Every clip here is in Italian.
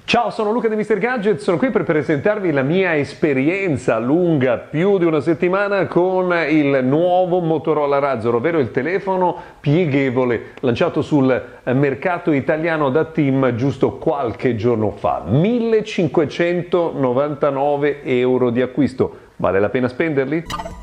Ciao, sono Luca di Mr. Gadget, sono qui per presentarvi la mia esperienza lunga più di una settimana con il nuovo Motorola Razr, ovvero il telefono pieghevole lanciato sul mercato italiano da TIM giusto qualche giorno fa. 1.599 euro di acquisto, vale la pena spenderli?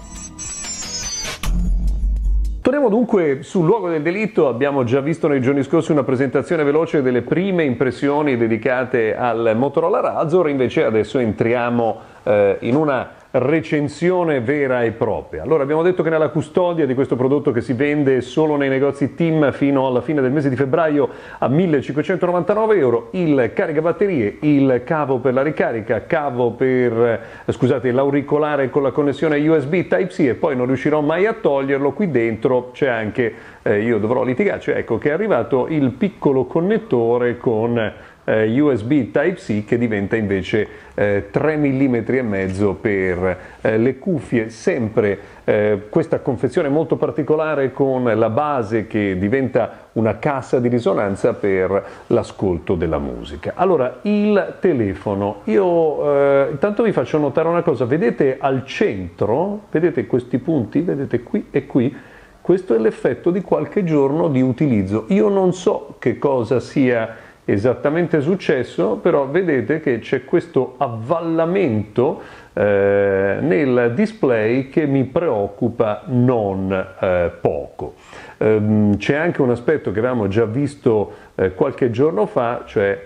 Torniamo dunque sul luogo del delitto. Abbiamo già visto nei giorni scorsi una presentazione veloce delle prime impressioni dedicate al Motorola Razr, invece adesso entriamo in una recensione vera e propria. Allora, abbiamo detto che nella custodia di questo prodotto, che si vende solo nei negozi TIM fino alla fine del mese di febbraio a 1.599 euro, il caricabatterie, il cavo per la ricarica, l'auricolare con la connessione USB Type-C, e poi non riuscirò mai a toglierlo. Qui dentro c'è anche, io dovrò litigarci, ecco che è arrivato il piccolo connettore con USB Type-C che diventa invece 3 mm e mezzo per le cuffie, sempre questa confezione molto particolare con la base che diventa una cassa di risonanza per l'ascolto della musica. Allora, il telefono, io intanto vi faccio notare una cosa: vedete al centro, vedete questi punti, vedete qui e qui, questo è l'effetto di qualche giorno di utilizzo. Io non so che cosa sia esattamente successo, però vedete che c'è questo avvallamento nel display che mi preoccupa non poco. C'è anche un aspetto che avevamo già visto qualche giorno fa, cioè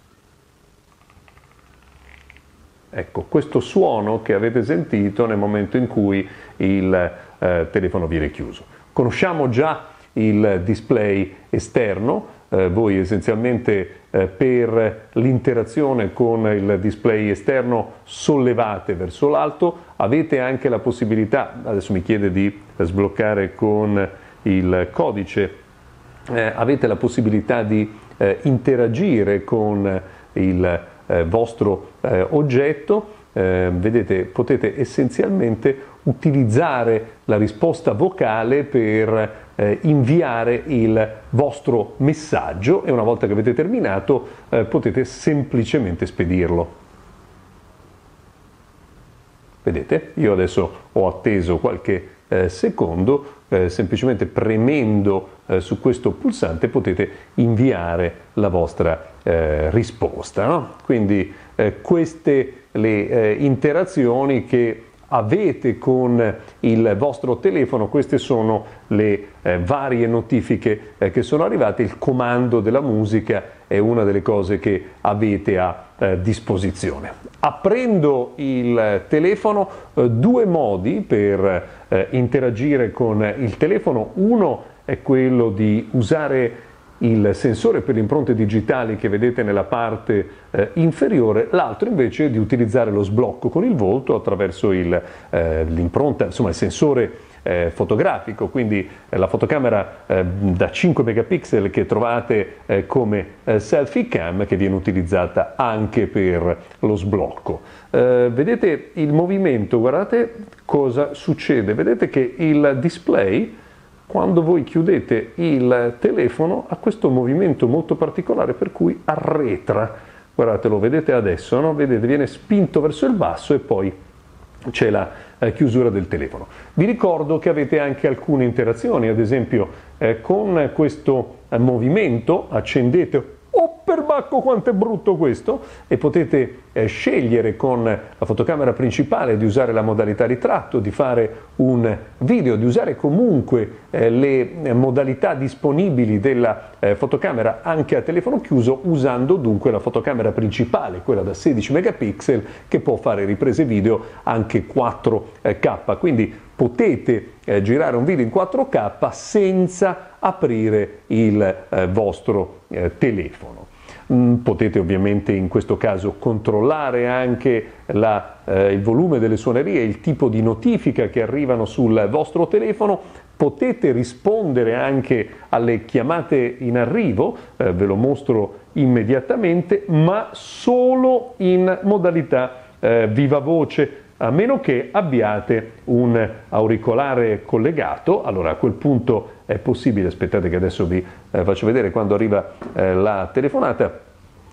ecco questo suono che avete sentito nel momento in cui il telefono viene chiuso. Conosciamo già il display esterno. Voi essenzialmente per l'interazione con il display esterno sollevate verso l'alto, avete anche la possibilità, adesso mi chiede di sbloccare con il codice, avete la possibilità di interagire con il vostro oggetto. Vedete, potete essenzialmente utilizzare la risposta vocale per inviare il vostro messaggio, e una volta che avete terminato potete semplicemente spedirlo. Vedete? Io adesso ho atteso qualche secondo, semplicemente premendo su questo pulsante potete inviare la vostra risposta, no? Quindi queste le interazioni che avete con il vostro telefono, queste sono le varie notifiche che sono arrivate. Il comando della musica è una delle cose che avete a disposizione. Aprendo il telefono, due modi per interagire con il telefono. Uno è quello di usare il sensore per le impronte digitali che vedete nella parte inferiore, l'altro invece è di utilizzare lo sblocco con il volto attraverso l'impronta, insomma il sensore fotografico, quindi la fotocamera da 5 megapixel che trovate come selfie cam, che viene utilizzata anche per lo sblocco. Vedete il movimento, guardate cosa succede, vedete che il display, quando voi chiudete il telefono, ha questo movimento molto particolare per cui arretra. Guardate, lo vedete adesso, no? Vedete, viene spinto verso il basso e poi c'è la chiusura del telefono. Vi ricordo che avete anche alcune interazioni, ad esempio con questo movimento accendete. Oh, perbacco, quanto è brutto questo! E potete scegliere con la fotocamera principale di usare la modalità ritratto, di fare un video, di usare comunque le modalità disponibili della fotocamera anche a telefono chiuso, usando dunque la fotocamera principale, quella da 16 megapixel, che può fare riprese video anche 4K. Quindi potete girare un video in 4K senza aprire il vostro telefono. Potete ovviamente in questo caso controllare anche il volume delle suonerie, il tipo di notifica che arrivano sul vostro telefono. Potete rispondere anche alle chiamate in arrivo, ve lo mostro immediatamente, ma solo in modalità viva voce, a meno che abbiate un auricolare collegato. Allora a quel punto è possibile, aspettate che adesso vi faccio vedere quando arriva la telefonata,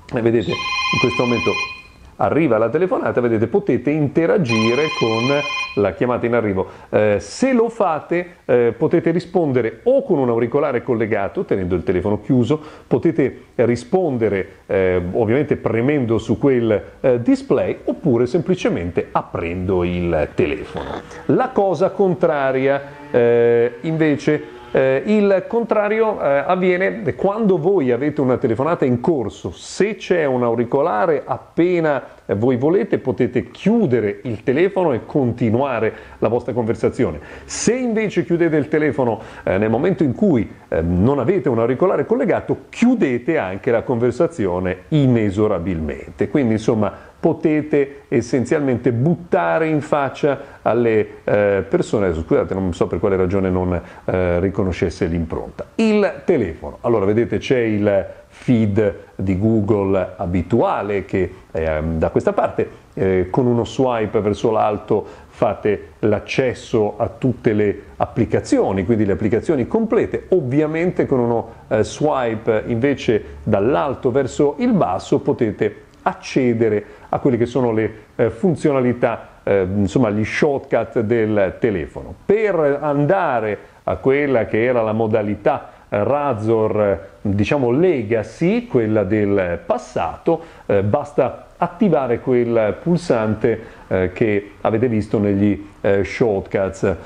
E vedete, in questo momento arriva la telefonata, vedete, potete interagire con la chiamata in arrivo. Se lo fate, potete rispondere o con un auricolare collegato, tenendo il telefono chiuso, potete rispondere ovviamente premendo su quel display, oppure semplicemente aprendo il telefono. La cosa contraria, invece, il contrario avviene quando voi avete una telefonata in corso. Se c'è un auricolare, appena voi volete potete chiudere il telefono e continuare la vostra conversazione. Se invece chiudete il telefono nel momento in cui non avete un auricolare collegato, chiudete anche la conversazione inesorabilmente. Quindi insomma potete essenzialmente buttare in faccia alle persone, scusate, non so per quale ragione non riconoscesse l'impronta. Il telefono, allora vedete c'è il feed di Google abituale che da questa parte con uno swipe verso l'alto fate l'accesso a tutte le applicazioni, quindi le applicazioni complete. Ovviamente con uno swipe invece dall'alto verso il basso potete accedere a quelle che sono le funzionalità, insomma gli shortcut del telefono. Per andare a quella che era la modalità Razor, diciamo legacy, quella del passato, basta attivare quel pulsante che avete visto negli shortcuts.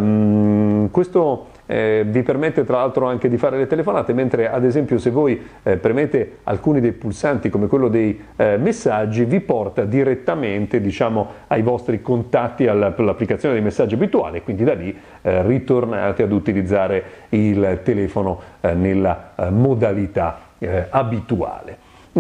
Questo vi permette tra l'altro anche di fare le telefonate, mentre ad esempio se voi premete alcuni dei pulsanti come quello dei messaggi, vi porta direttamente, diciamo, ai vostri contatti, all'applicazione dei messaggi abituale, quindi da lì ritornate ad utilizzare il telefono nella modalità abituale.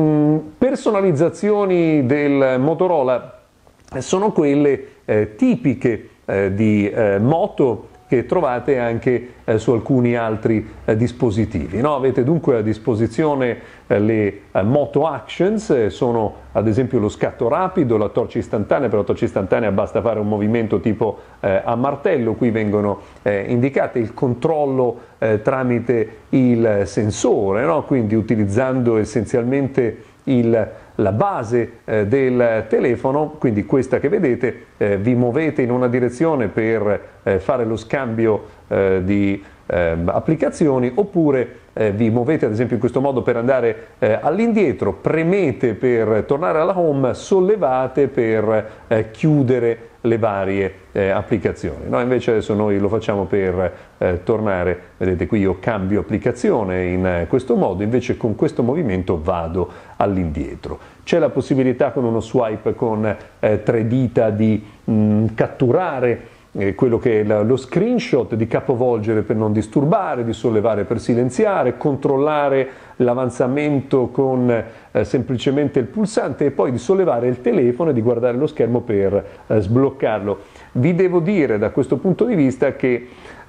Personalizzazioni del Motorola sono quelle tipiche di Moto, che trovate anche su alcuni altri dispositivi, no? Avete dunque a disposizione le Moto Actions, sono ad esempio lo scatto rapido, la torcia istantanea. Per la torcia istantanea basta fare un movimento tipo a martello, qui vengono indicate il controllo tramite il sensore, no? Quindi utilizzando essenzialmente la base del telefono, quindi questa che vedete, vi muovete in una direzione per fare lo scambio di applicazioni, oppure vi muovete ad esempio in questo modo per andare all'indietro, premete per tornare alla home, sollevate per chiudere le varie applicazioni. No, invece adesso noi lo facciamo per tornare, vedete qui io cambio applicazione in questo modo, invece con questo movimento vado all'indietro. C'è la possibilità con uno swipe con 3 dita di catturare quello che è lo screenshot, di capovolgere per non disturbare, di sollevare per silenziare, controllare l'avanzamento con semplicemente il pulsante e poi di sollevare il telefono e di guardare lo schermo per sbloccarlo. Vi devo dire da questo punto di vista che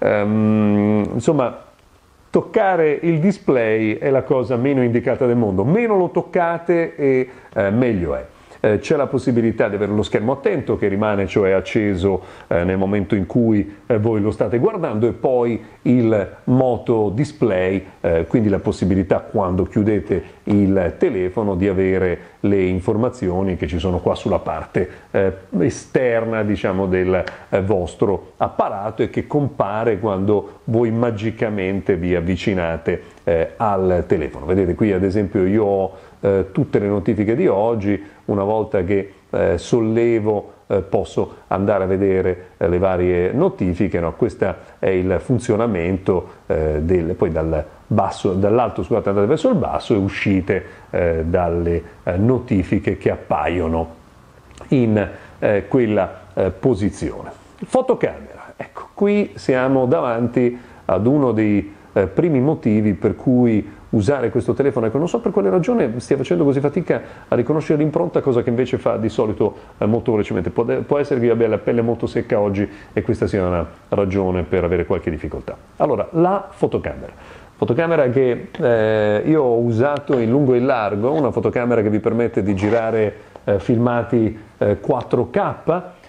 insomma toccare il display è la cosa meno indicata del mondo, meno lo toccate e meglio è. C'è la possibilità di avere lo schermo attento che rimane cioè acceso nel momento in cui voi lo state guardando, e poi il Moto Display, quindi la possibilità quando chiudete il telefono di avere le informazioni che ci sono qua sulla parte esterna, diciamo, del vostro apparato, e che compare quando voi magicamente vi avvicinate al telefono. Vedete qui ad esempio io ho tutte le notifiche di oggi. Una volta che sollevo posso andare a vedere le varie notifiche, no? Questo è il funzionamento poi dall'alto, scusate, andate verso il basso e uscite dalle notifiche che appaiono in quella posizione. Fotocamera, ecco, qui siamo davanti ad uno dei primi motivi per cui usare questo telefono. Ecco, non so per quale ragione stia facendo così fatica a riconoscere l'impronta, cosa che invece fa di solito molto velocemente. Può essere che io abbia la pelle molto secca oggi e questa sia una ragione per avere qualche difficoltà. Allora, la fotocamera che io ho usato in lungo e in largo, una fotocamera che vi permette di girare filmati 4K,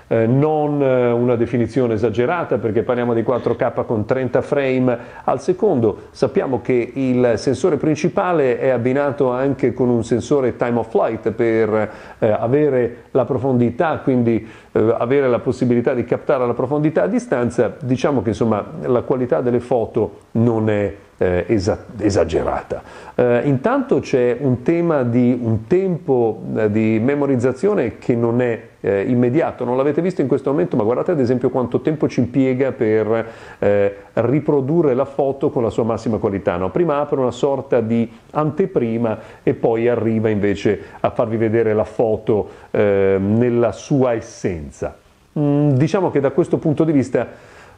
non una definizione esagerata, perché parliamo di 4K con 30 frame al secondo. Sappiamo che il sensore principale è abbinato anche con un sensore time of flight per avere la profondità, quindi avere la possibilità di captare la profondità a distanza. Diciamo che insomma la qualità delle foto non è esagerata. Intanto c'è un tema di un tempo di memorizzazione che non è immediato, non l'avete visto in questo momento, ma guardate ad esempio quanto tempo ci impiega per riprodurre la foto con la sua massima qualità, no? Prima apre una sorta di anteprima e poi arriva invece a farvi vedere la foto nella sua essenza. Diciamo che da questo punto di vista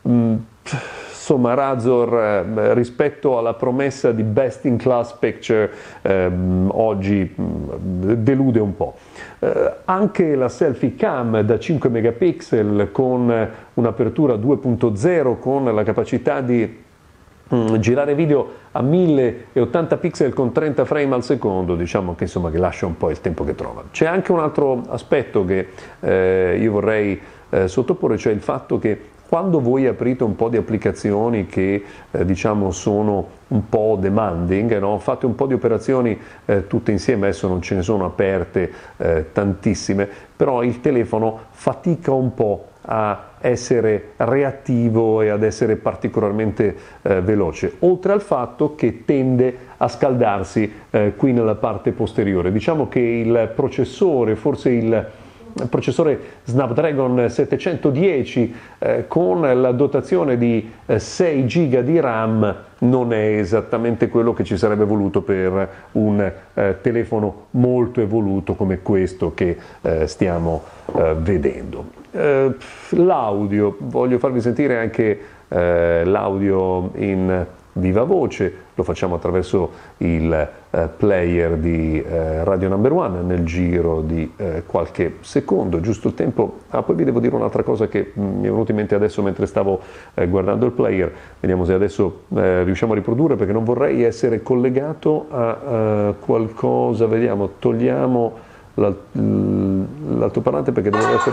insomma Razor rispetto alla promessa di best in class picture oggi delude un po'. Anche la selfie cam da 5 megapixel con un'apertura 2.0 con la capacità di girare video a 1080 pixel con 30 frame al secondo, diciamo che insomma che lascia un po' il tempo che trova. C'è anche un altro aspetto che io vorrei sottoporre, cioè il fatto che quando voi aprite un po' di applicazioni che diciamo sono un po' demanding, no? Fate un po' di operazioni tutte insieme, adesso non ce ne sono aperte tantissime, però il telefono fatica un po' a essere reattivo e ad essere particolarmente veloce, oltre al fatto che tende a scaldarsi qui nella parte posteriore. Diciamo che il processore, forse il processore Snapdragon 710 con la dotazione di 6 GB di RAM non è esattamente quello che ci sarebbe voluto per un telefono molto evoluto come questo che stiamo vedendo. L'audio, voglio farvi sentire anche l'audio in viva voce, lo facciamo attraverso il player di Radio Number One nel giro di qualche secondo, giusto il tempo. Poi vi devo dire un'altra cosa che mi è venuta in mente adesso mentre stavo guardando il player, vediamo se adesso riusciamo a riprodurre, perché non vorrei essere collegato a qualcosa. Vediamo, togliamo l'altoparlante perché deve essere...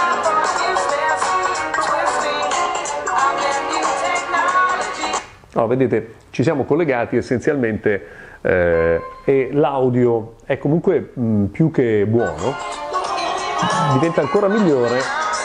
No, vedete, ci siamo collegati essenzialmente e l'audio è comunque più che buono, diventa ancora migliore.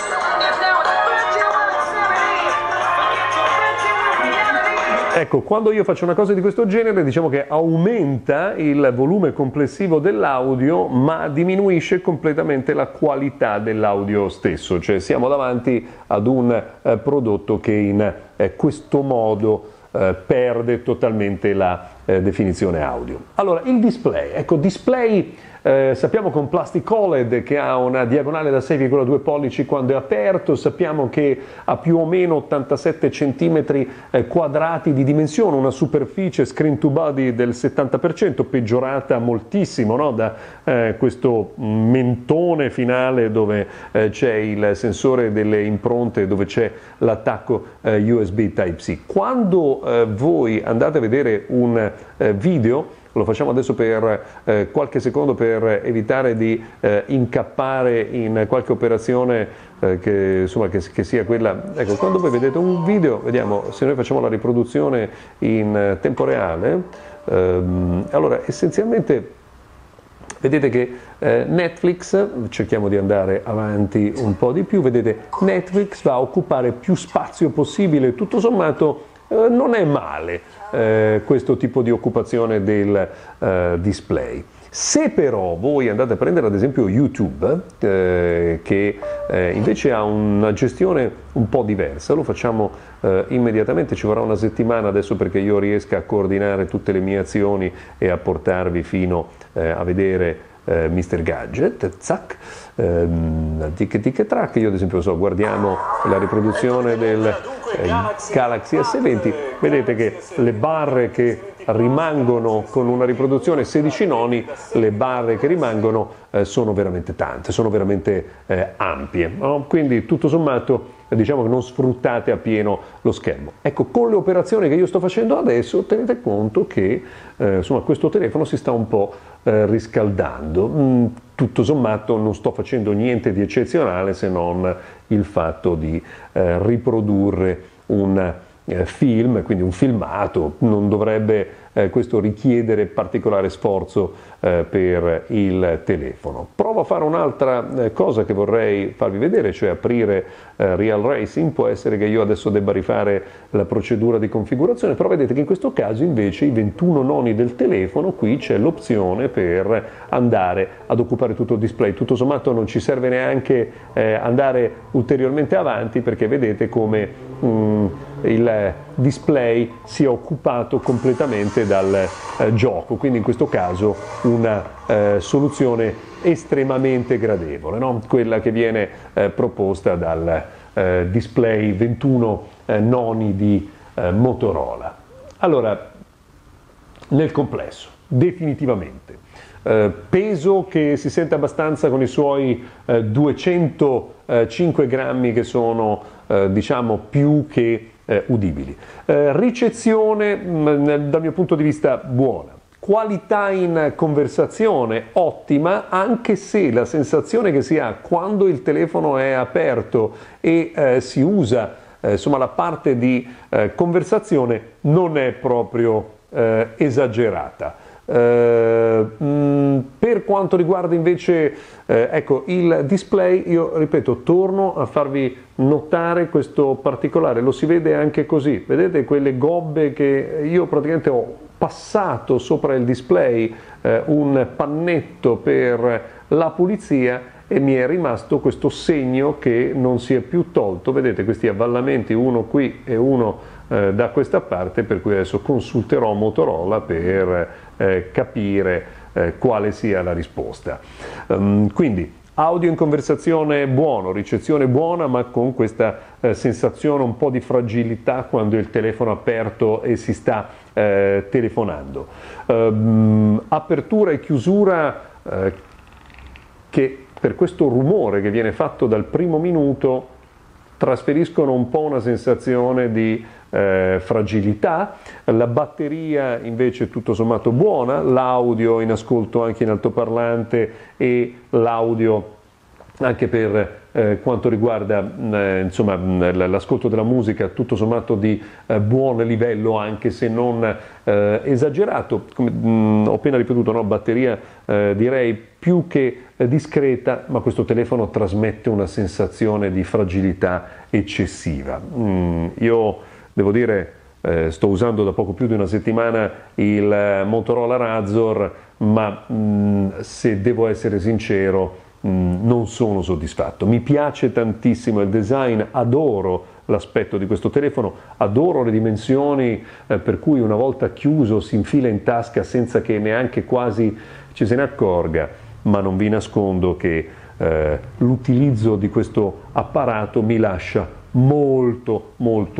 Ecco, quando io faccio una cosa di questo genere, diciamo che aumenta il volume complessivo dell'audio, ma diminuisce completamente la qualità dell'audio stesso, cioè siamo davanti ad un prodotto che in questo modo perde totalmente la definizione audio. Allora, il display, ecco, display sappiamo con Plastic OLED che ha una diagonale da 6,2 pollici quando è aperto, sappiamo che ha più o meno 87 cm quadrati di dimensione, una superficie screen to body del 70%, peggiorata moltissimo, no? Da questo mentone finale dove c'è il sensore delle impronte, dove c'è l'attacco USB Type-C. Quando voi andate a vedere un video, lo facciamo adesso per qualche secondo per evitare di incappare in qualche operazione che sia quella. Ecco, quando voi vedete un video, vediamo se noi facciamo la riproduzione in tempo reale, allora essenzialmente vedete che Netflix, cerchiamo di andare avanti un po' di più, vedete Netflix va a occupare più spazio possibile, tutto sommato non è male questo tipo di occupazione del display. Se però voi andate a prendere ad esempio YouTube, che invece ha una gestione un po' diversa, lo facciamo immediatamente, ci vorrà una settimana adesso perché io riesca a coordinare tutte le mie azioni e a portarvi fino a vedere Mr. Gadget, zac, tic tic track. Io ad esempio guardiamo la riproduzione del Galaxy S20, vedete che le barre che rimangono con una riproduzione 16 noni, le barre che rimangono sono veramente tante, sono veramente ampie, no? Quindi tutto sommato diciamo che non sfruttate appieno lo schermo. Ecco, con le operazioni che io sto facendo adesso tenete conto che insomma questo telefono si sta un po' riscaldando. tutto sommato non sto facendo niente di eccezionale se non il fatto di riprodurre un film, quindi un filmato. Non dovrebbe questo richiedere particolare sforzo per il telefono. Provo a fare un'altra cosa che vorrei farvi vedere, cioè aprire Real Racing. Può essere che io adesso debba rifare la procedura di configurazione, però vedete che in questo caso invece i 21 noni del telefono, qui c'è l'opzione per andare ad occupare tutto il display. Tutto sommato non ci serve neanche andare ulteriormente avanti, perché vedete come il display sia occupato completamente dal gioco, quindi in questo caso una soluzione estremamente gradevole, no? Quella che viene proposta dal display 21 noni di Motorola. Allora, nel complesso, definitivamente, peso che si sente abbastanza con i suoi 205 grammi, che sono diciamo più che udibili. Ricezione dal mio punto di vista buona. Qualità in conversazione ottima, anche se la sensazione che si ha quando il telefono è aperto e si usa insomma la parte di conversazione non è proprio esagerata. Per quanto riguarda invece ecco, il display, io ripeto, torno a farvi notare questo particolare, lo si vede anche così, vedete quelle gobbe che io praticamente ho passato sopra il display un pannetto per la pulizia e mi è rimasto questo segno che non si è più tolto. Vedete questi avvallamenti, uno qui e uno da questa parte, per cui adesso consulterò Motorola per capire quale sia la risposta. Quindi audio in conversazione buono, ricezione buona, ma con questa sensazione un po' di fragilità quando il telefono è aperto e si sta telefonando. Apertura e chiusura che per questo rumore che viene fatto dal primo minuto trasferiscono un po' una sensazione di fragilità. La batteria invece tutto sommato buona, l'audio in ascolto anche in altoparlante e l'audio anche per quanto riguarda insomma, l'ascolto della musica tutto sommato di buon livello, anche se non esagerato. Come ho appena ripetuto, no? Batteria direi più che discreta, ma questo telefono trasmette una sensazione di fragilità eccessiva. Io devo dire, sto usando da poco più di una settimana il Motorola Razr, ma se devo essere sincero non sono soddisfatto. Mi piace tantissimo il design, adoro l'aspetto di questo telefono, adoro le dimensioni per cui una volta chiuso si infila in tasca senza che neanche quasi ci se ne accorga, ma non vi nascondo che l'utilizzo di questo apparato mi lascia molto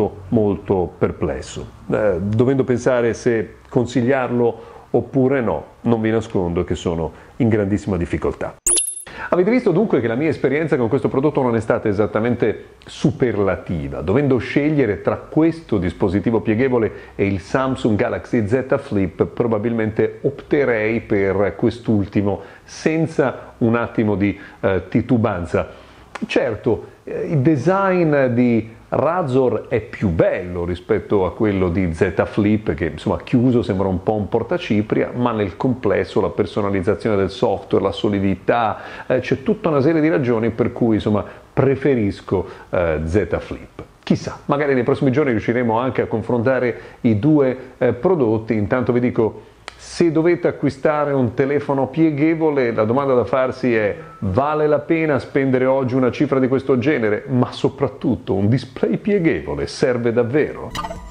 perplesso, dovendo pensare se consigliarlo oppure no. Non vi nascondo che sono in grandissima difficoltà. Avete visto dunque che la mia esperienza con questo prodotto non è stata esattamente superlativa. Dovendo scegliere tra questo dispositivo pieghevole e il Samsung Galaxy Z Flip, probabilmente opterei per quest'ultimo senza un attimo di titubanza. Certo, il design di Razr è più bello rispetto a quello di Z Flip, che insomma chiuso sembra un po' un portacipria, ma nel complesso la personalizzazione del software, la solidità, c'è tutta una serie di ragioni per cui insomma preferisco Z Flip. Chissà, magari nei prossimi giorni riusciremo anche a confrontare i due prodotti. Intanto vi dico, se dovete acquistare un telefono pieghevole, la domanda da farsi è: vale la pena spendere oggi una cifra di questo genere? Ma soprattutto, un display pieghevole serve davvero?